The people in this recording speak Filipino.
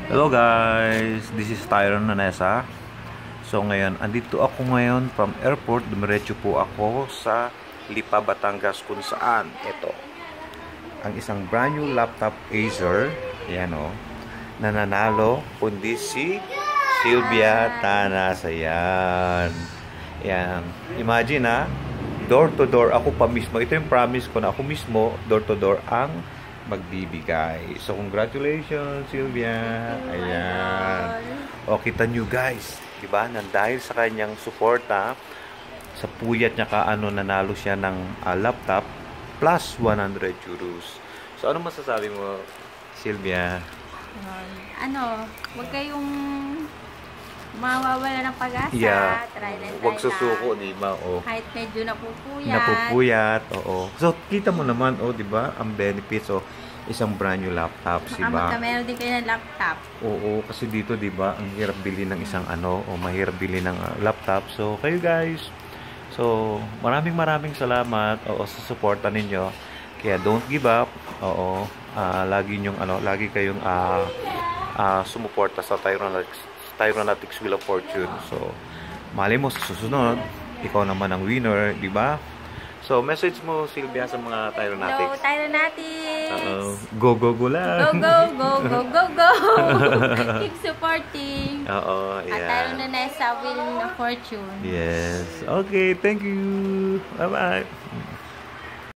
Hello guys, this is Tyron Nanesa. So ngayon, andito ako ngayon from airport. Dumiretso po ako sa Lipa, Batangas kung saan ito ang isang brand new laptop Acer. Yan o, nananalo kundi si Sylvia Tanasa. Yan. Yan. Imagine ha, door to door ako pa mismo. Ito yung promise ko na ako mismo, door to door ang magbibigay. So, congratulations, Sylvia. Ayan. O, kita nyo guys. Diba? Dahil sa kanyang suporta, sa puyat niya nanalo siya ng laptop plus 100 euros. So, ano masasabi mo, Sylvia? Huwag kayong mawawala ng pag-asa. Yeah. Try lang. Huwag susuko, diba? O. Kahit medyo napupuyat. Napupuyat, oo. So, kita mo naman, diba? Ang benefits, isang brand new laptop, diba? Meron din kayo ng laptop. Oo, kasi dito, diba, ang hirap bili ng isang mahirap bili ng laptop. So, kayo guys, so, maraming salamat, sa suporta ninyo. Kaya, don't give up. Lagi kayong, sumuporta sa Tyronatics Wheel of Fortune. So, mali mo sa susunod, ikaw naman ang winner, diba? So, message mo, Sylvia, sa mga Tyronatics. Hello, Tyronatics! Go lang! Go! Keep supporting! Yeah. At Tyron Nanesa Wheel of Fortune. Yes. Okay, thank you! Bye-bye!